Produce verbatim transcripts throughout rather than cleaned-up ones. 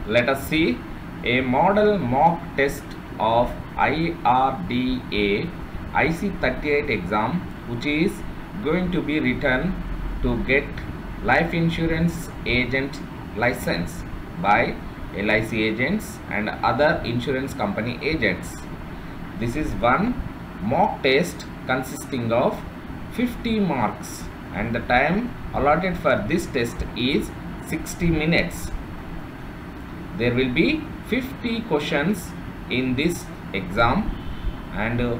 Let us see a model mock test of I R D A I C thirty-eight exam, which is going to be written to get life insurance agent license by L I C agents and other insurance company agents. This is one mock test consisting of fifty marks, and the time allotted for this test is sixty minutes. There will be fifty questions in this exam, and uh,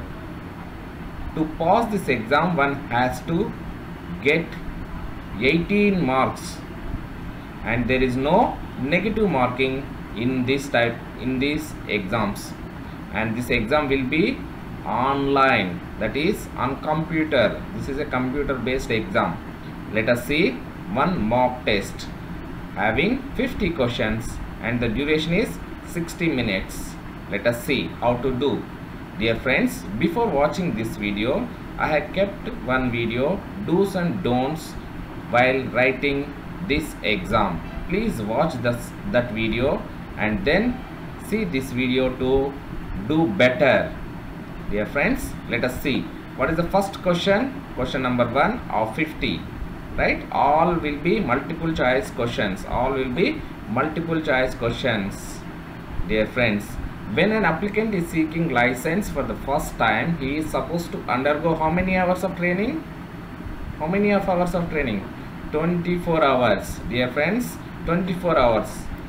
to pass this exam one has to get eighteen marks, and there is no negative marking in this type in these exams, and this exam will be online, that is on computer. This is a computer based exam. Let us see one mock test having fifty questions, and the duration is sixty minutes. Let us see how to do. Dear friends, before watching this video, I have kept one video, do's and don'ts while writing this exam. Please watch this, that video and then see this video to do better. Dear friends, let us see what is the first question. Question number one of fifty, right? All will be multiple choice questions. All will be multiple choice questions. Dear friends, when an applicant is seeking license for the first time, he is supposed to undergo how many hours of training? How many of hours of training? twenty-four hours. Dear friends, twenty-four hours.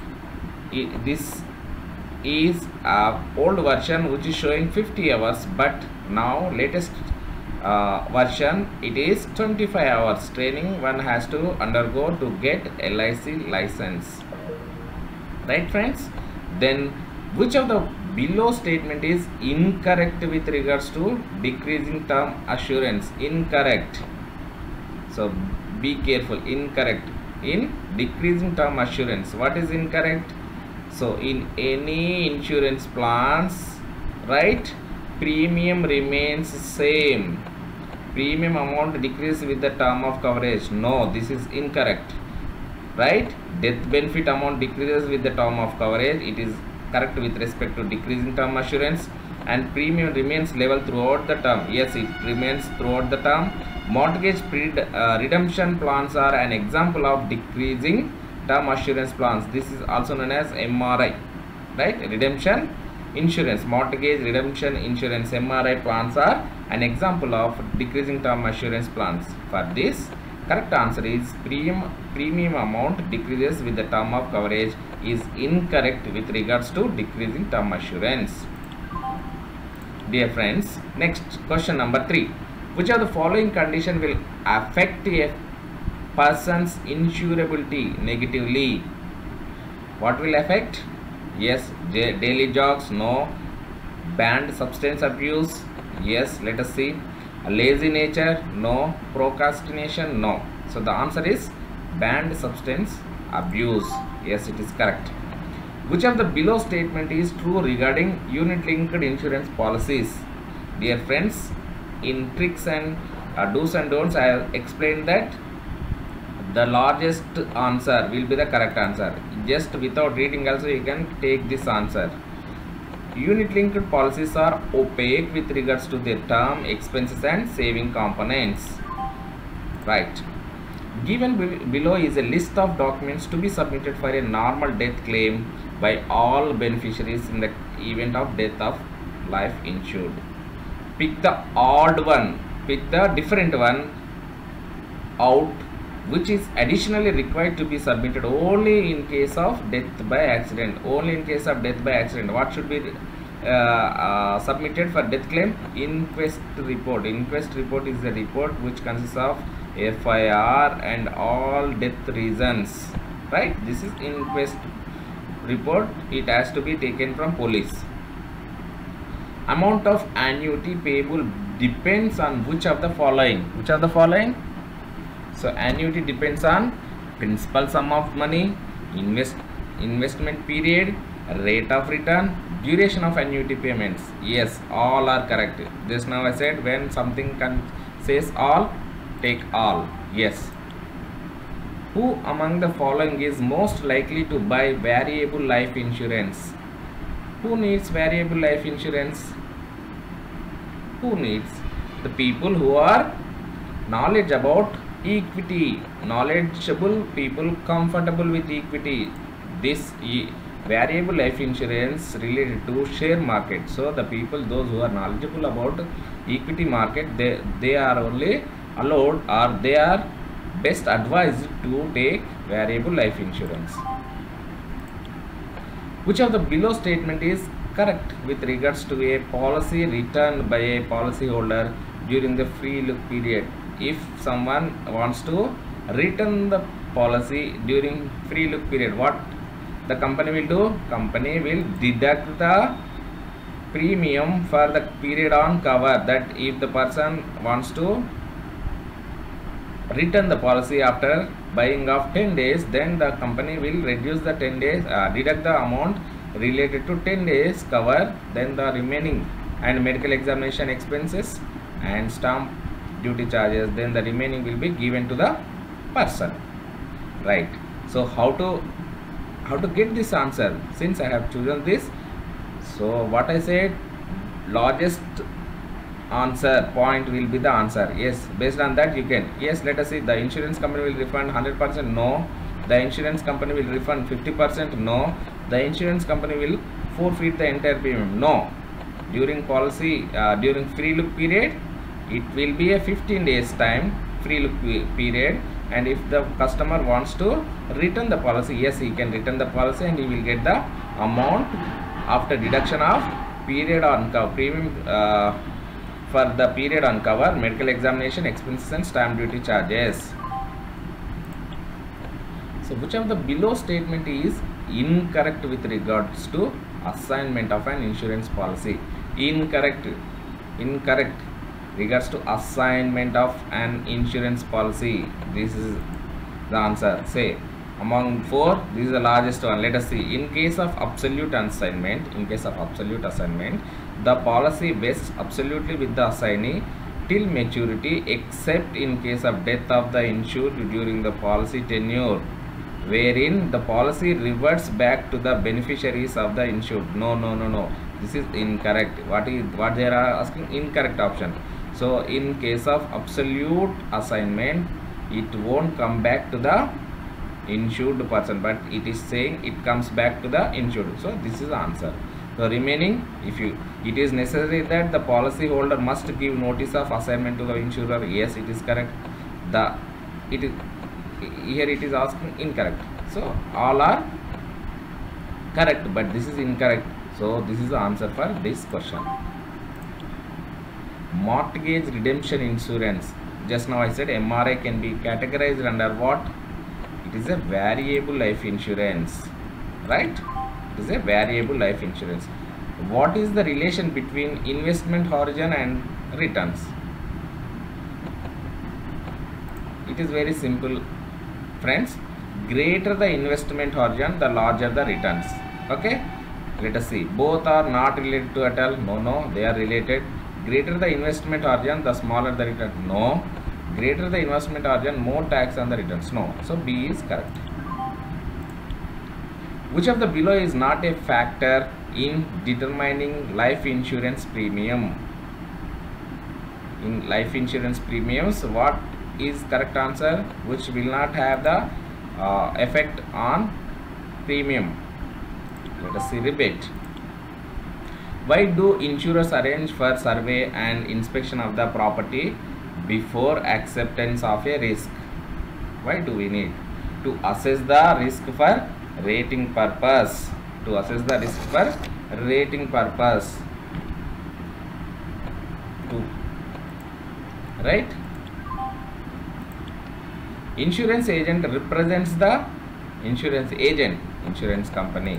This is a old version which is showing fifty hours, but now latest uh, version it is twenty-five hours training one has to undergo to get L I C license, right friends? Then which of the below statement is incorrect with regards to decreasing term assurance? Incorrect. So be careful. Incorrect in decreasing term assurance. What is incorrect? So in any insurance plans, right, premium remains same. Premium amount decreases with the term of coverage. No, this is incorrect, right? Death benefit amount decreases with the term of coverage. It is correct with respect to decreasing term assurance. And premium remains level throughout the term. Yes, it remains throughout the term. Mortgage pre uh, redemption plans are an example of decreasing term assurance plans. This is also known as M R I, right? Redemption insurance, mortgage redemption insurance, M R I plans are an example of decreasing term assurance plans. For this, correct answer is premium premium amount decreases with the term of coverage is incorrect with regards to decreasing term assurance. Dear friends, next question number three. Which of the following condition will affect a person's insurability negatively? What will affect? Yes, daily jogs. No. Banned substance abuse. Yes, let us see. Lazy nature. No. Procrastination. No. So the answer is banned substance abuse. Yes, it is correct. Which of the below statement is true regarding unit linked insurance policies? Dear friends, in tricks and uh, do's and don'ts, I have explained that the largest answer will be the correct answer. Just without reading also you can take this answer. Unit linked policies are opaque with regards to their term, expenses and saving components. Right. Given be below is a list of documents to be submitted for a normal death claim by all beneficiaries in the event of death of life insured. Pick the odd one, pick the different one out, which is additionally required to be submitted only in case of death by accident. Only in case of death by accident. What should be uh, uh, submitted for death claim? Inquest report. Inquest report is a report which consists of F I R and all death reasons, right? This is inquest report. It has to be taken from police. Amount of annuity payable depends on which of the following? Which of the following? So annuity depends on principal sum of money, invest investment period, rate of return, duration of annuity payments. Yes, all are correct. Just now I said when something can says all, take all. Yes. Who among the following is most likely to buy variable life insurance? Who needs variable life insurance? Who needs? The people who are knowledge about equity, knowledgeable people comfortable with equity. This e variable life insurance related to share market. So the people, those who are knowledgeable about equity market, they, they are only allowed, or they are best advised to take variable life insurance. Which of the below statement is correct with regards to a policy returned by a policyholder during the free look period? If someone wants to return the policy during free look period, what the company will do? Company will deduct the premium for the period on cover. That if the person wants to return the policy after buying of ten days, then the company will reduce the ten days, uh, deduct the amount related to ten days cover, then the remaining, and medical examination expenses and stamp duty charges, then the remaining will be given to the person, right? So how to how to get this answer? Since I have chosen this, so what I said, largest answer point will be the answer. Yes, based on that you can, yes, let us see, the insurance company will refund one hundred percent, no. The insurance company will refund fifty percent, no. The insurance company will forfeit the entire premium, no. During policy, uh, during free look period, it will be a fifteen days time free look period, and if the customer wants to return the policy, yes, he can return the policy and he will get the amount after deduction of period on cover premium, uh, for the period on cover, medical examination expenses and stamp duty charges. So which of the below statement is incorrect with regards to assignment of an insurance policy? Incorrect. Incorrect regards to assignment of an insurance policy. This is the answer. Say among four, this is the largest one. Let us see. In case of absolute assignment, in case of absolute assignment, the policy vests absolutely with the assignee till maturity, except in case of death of the insured during the policy tenure, wherein the policy reverts back to the beneficiaries of the insured. No, no, no, no. This is incorrect. What is what they are asking? Incorrect option. So in case of absolute assignment, it won't come back to the insured person, but it is saying it comes back to the insured. So this is the answer. So remaining, if you, it is necessary that the policy holder must give notice of assignment to the insurer. Yes, it is correct. The it is here it is asking incorrect. So all are correct, but this is incorrect. So this is the answer for this question. Mortgage redemption insurance. Just now I said M R I can be categorized under what? It is a variable life insurance, right? It is a variable life insurance. What is the relation between investment horizon and returns? It is very simple, friends. Greater the investment horizon, the larger the returns. Okay, let us see. Both are not related to at all. No, no, they are related. Greater the investment horizon, the smaller the return. No. Greater the investment horizon, more tax on the returns. No. So B is correct. Which of the below is not a factor in determining life insurance premium? In life insurance premiums, what is correct answer? Which will not have the uh, effect on premium? Let us see. Rebate. Why do insurers arrange for survey and inspection of the property before acceptance of a risk? Why do we need? To assess the risk for rating purpose. To assess the risk for rating purpose. To, right? Insurance agent represents the insurance agent, insurance company.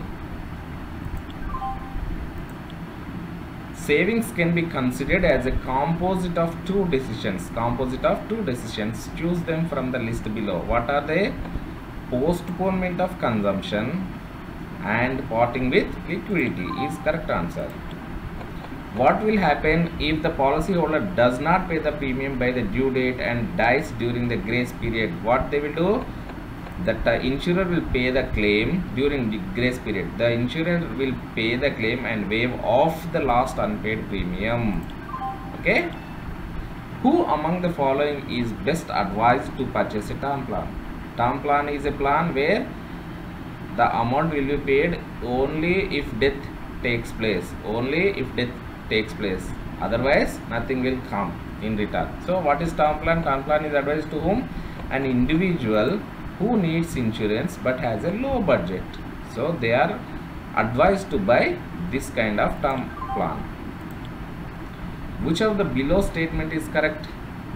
Savings can be considered as a composite of two decisions. Composite of two decisions. Choose them from the list below. What are they? Postponement of consumption and parting with liquidity is correct answer. What will happen if the policyholder does not pay the premium by the due date and dies during the grace period? What they will do? that the insurer will pay the claim during the grace period. The insurer will pay the claim and waive off the last unpaid premium. Okay. Who among the following is best advised to purchase a term plan? Term plan is a plan where the amount will be paid only if death takes place. Only if death takes place. Otherwise, nothing will come in return. So, what is term plan? Term plan is advised to whom? An individual who needs insurance but has a low budget. So, they are advised to buy this kind of term plan. Which of the below statement is correct?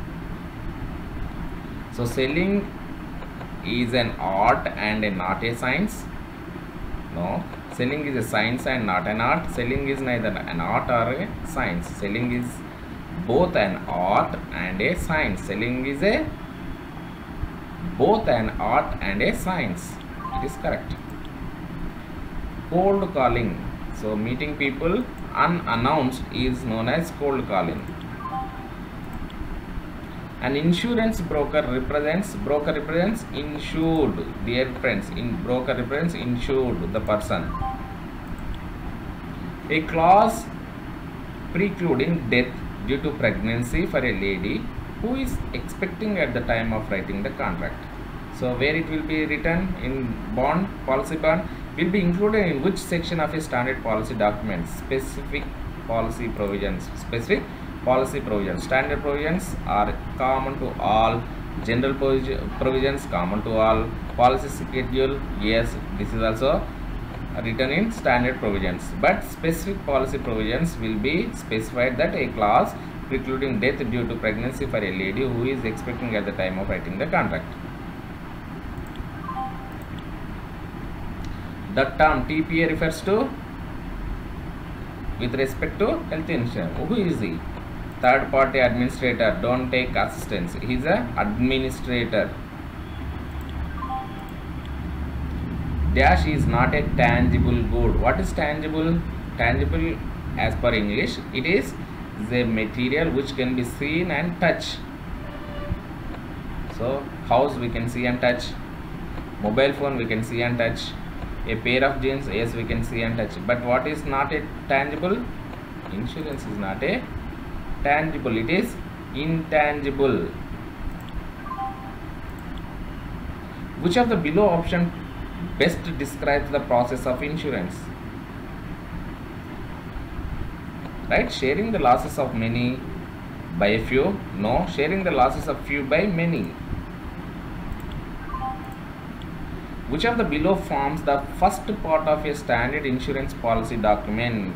So, selling is an art and a not a science. No, selling is a science and not an art. Selling is neither an art or a science. Selling is both an art and a science. Selling is a both an art and a science. It is correct. Cold calling. So, meeting people unannounced is known as cold calling. An insurance broker represents, broker represents insured, dear friends, in broker represents insured, the person. A clause precluding death due to pregnancy for a lady who is expecting at the time of writing the contract. So, where it will be written in bond, policy bond, will be included in which section of a standard policy document? Specific policy provisions. Specific policy provisions. Standard provisions are common to all. General provisions common to all. Policy schedule, yes, this is also written in standard provisions. But specific policy provisions will be specified that a clause precluding death due to pregnancy for a lady who is expecting at the time of writing the contract. The term T P A refers to, with respect to health insurance. Who is he? Third party administrator. Don't take assistance. He is a administrator. Dash is not a tangible good. What is tangible? Tangible, as per English, it is the material which can be seen and touch. So, house we can see and touch. Mobile phone we can see and touch. A pair of jeans, yes, we can see and touch. But what is not a tangible? Insurance is not a tangible. It is intangible. Which of the below option best describes the process of insurance? Right? Sharing the losses of many by a few. No. Sharing the losses of few by many. Which of the below forms the first part of a standard insurance policy document?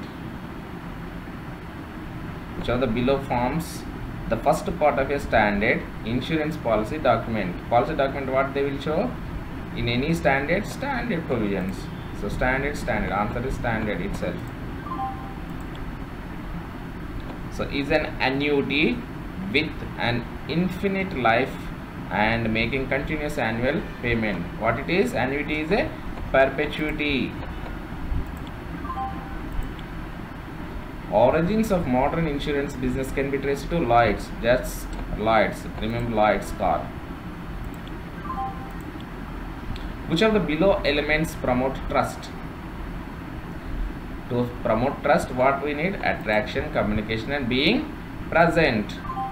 Which of the below forms the first part of a standard insurance policy document? Policy document, what they will show? In any standard, standard provisions. So, standard, standard. Answer is standard itself. So, is an annuity with an infinite life and making continuous annual payment. What it is? Annuity is a perpetuity. Origins of modern insurance business can be traced to Lloyd's. Just Lloyd's. Remember Lloyd's car. Which of the below elements promote trust? To promote trust, what we need? Attraction, communication, and being present.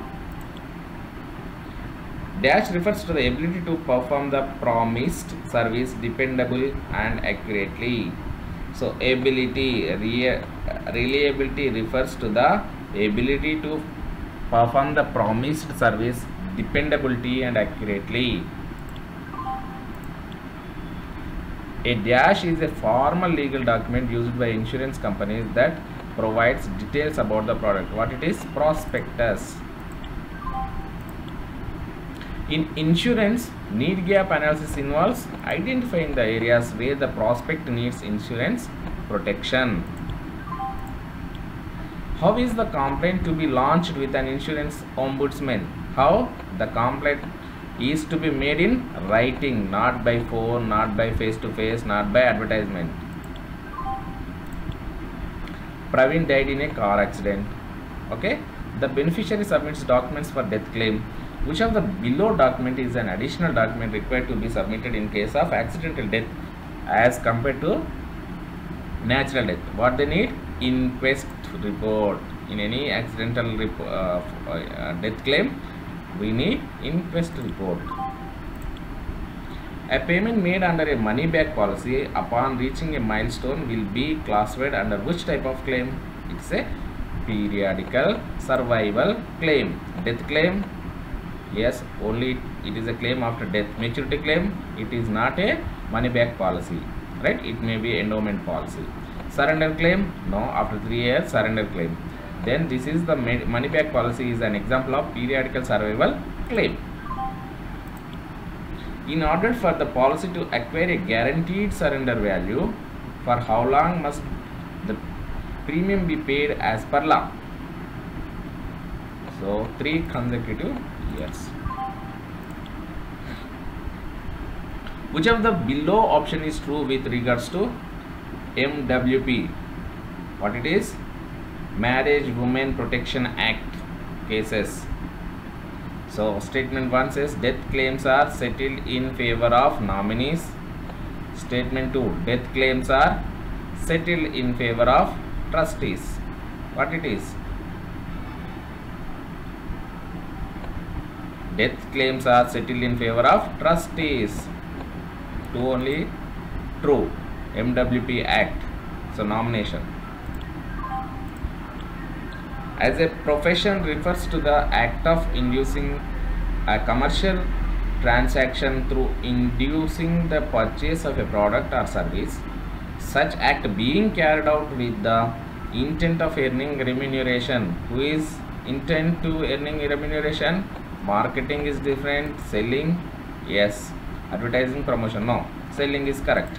Dash refers to the ability to perform the promised service dependably and accurately. So, ability, rea reliability refers to the ability to perform the promised service dependability and accurately. A dash is a formal legal document used by insurance companies that provides details about the product. What it is? Prospectus. In insurance, need gap analysis involves identifying the areas where the prospect needs insurance protection. How is the complaint to be launched with an insurance ombudsman? How? The complaint is to be made in writing, not by phone, not by face to face, not by advertisement. Praveen died in a car accident. Okay. The beneficiary submits documents for death claim. Which of the below document is an additional document required to be submitted in case of accidental death as compared to natural death? What they need? Inquest report. In any accidental uh, uh, death claim, we need inquest report. A payment made under a money back policy upon reaching a milestone will be classified under which type of claim? It's a periodical survival claim. Death claim, yes, only it is a claim after death. Maturity claim, it is not a money back policy, right? It may be endowment policy. Surrender claim, no, after three years surrender claim. Then this is the money back policy is an example of periodical survival claim. In order for the policy to acquire a guaranteed surrender value, for how long must the premium be paid as per law? So three consecutive years. Which of the below option is true with regards to M W P? What it is? Marriage Women Protection Act cases. So statement one says death claims are settled in favor of nominees. Statement two, death claims are settled in favor of trustees. What it is? Death claims are settled in favor of trustees. Two only true. M W P Act. So nomination. As a profession refers to the act of inducing a commercial transaction through inducing the purchase of a product or service, such act being carried out with the intent of earning remuneration. Who is intent to earning remuneration? Marketing is different. Selling, yes. Advertising, promotion, no. Selling is correct.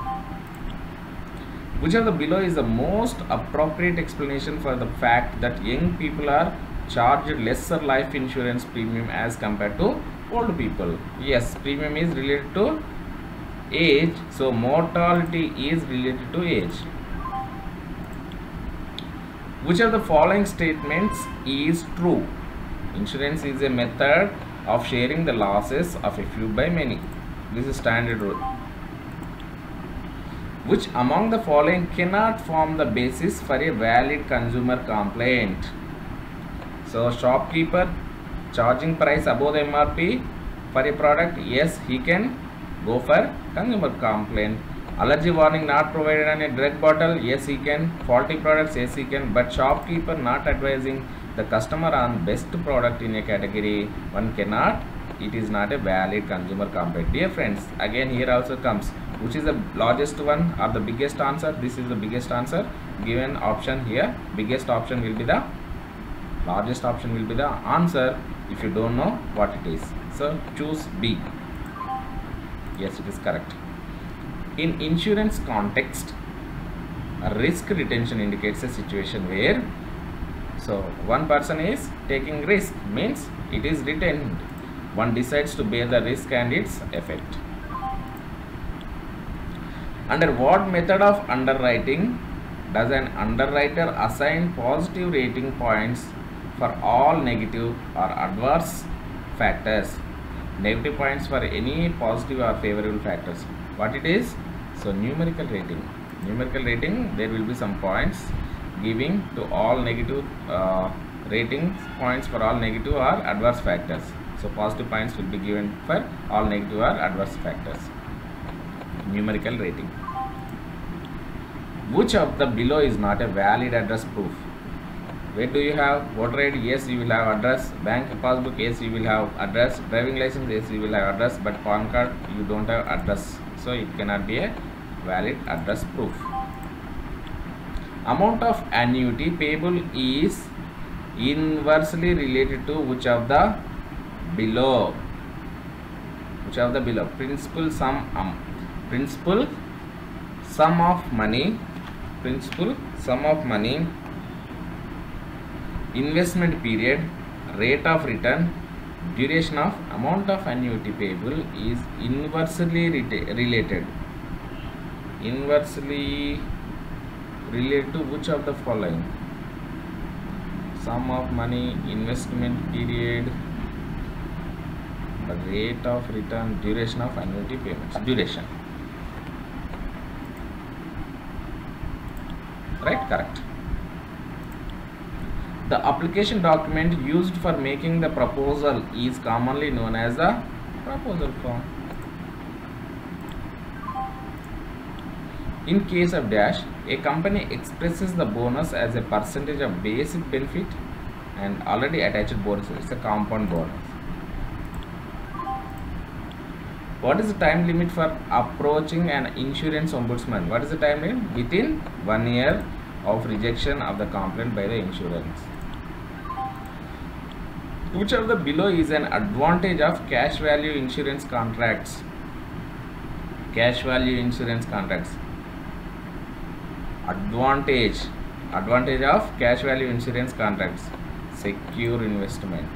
Which of the below is the most appropriate explanation for the fact that young people are charged lesser life insurance premium as compared to old people? Yes, premium is related to age, so mortality is related to age. Which of the following statements is true? Insurance is a method of sharing the losses of a few by many. This is standard rule. Which among the following cannot form the basis for a valid consumer complaint? So shopkeeper charging price above the M R P for a product, yes, he can go for consumer complaint. Allergy warning not provided on a drug bottle, yes, he can. Faulty products, yes, he can. But shopkeeper not advising the customer on best product in a category, one cannot. It is not a valid consumer complaint. Dear friends, again here also comes, which is the largest one or the biggest answer? This is the biggest answer. Given option here, biggest option will be the largest option will be the answer if you don't know what it is. So choose B. Yes, it is correct. In insurance context, a risk retention indicates a situation where, so one person is taking risk, means it is retained. One decides to bear the risk and its effect. Under what method of underwriting does an underwriter assign positive rating points for all negative or adverse factors? Negative points for any positive or favorable factors. What it is? So numerical rating. Numerical rating, there will be some points giving to all negative uh, rating points for all negative or adverse factors. So positive points will be given for all negative or adverse factors. Numerical rating. Which of the below is not a valid address proof? Where do you have voter I D? Yes, you will have address. Bank passbook, yes, you will have address. Driving license, yes, you will have address. But PAN card, you don't have address. So it cannot be a valid address proof. Amount of annuity payable is inversely related to which of the below? Which of the below? Principal sum, um, principal sum of money, principal sum of money, investment period, rate of return, duration of amount of annuity payable is inversely related. Inversely related to which of the following? Sum of money, investment period, rate of return, duration of annuity payments, duration. Right? Correct. The application document used for making the proposal is commonly known as the proposal form. In case of dash, a company expresses the bonus as a percentage of basic benefit and already attached bonus. It's a compound bonus. What is the time limit for approaching an insurance ombudsman? What is the time limit? Within one year of rejection of the complaint by the insurance. Which of the below is an advantage of cash value insurance contracts? Cash value insurance contracts. Advantage. Advantage of cash value insurance contracts. Secure investment.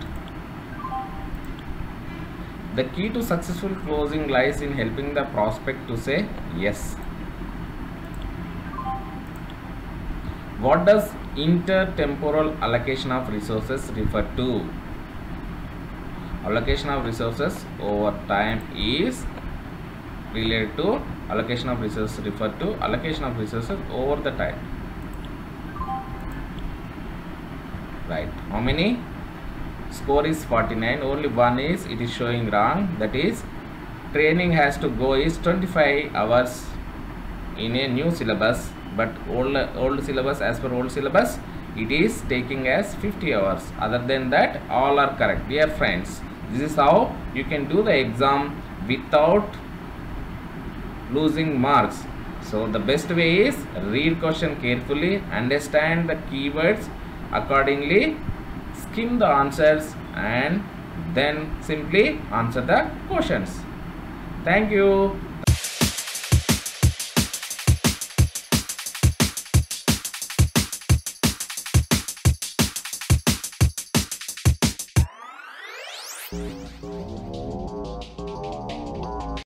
The key to successful closing lies in helping the prospect to say yes. What does intertemporal allocation of resources refer to? Allocation of resources over time is related to allocation of resources referred to allocation of resources over the time. Right. How many? Score is forty-nine. Only one is it is showing wrong. That is, training has to go is twenty-five hours in a new syllabus, but old old syllabus, as per old syllabus, it is taking as fifty hours. Other than that, all are correct. Dear friends, this is how you can do the exam without losing marks. So the best way is read question carefully, understand the keywords accordingly, skim the answers, and then simply answer the questions. Thank you. Thank you.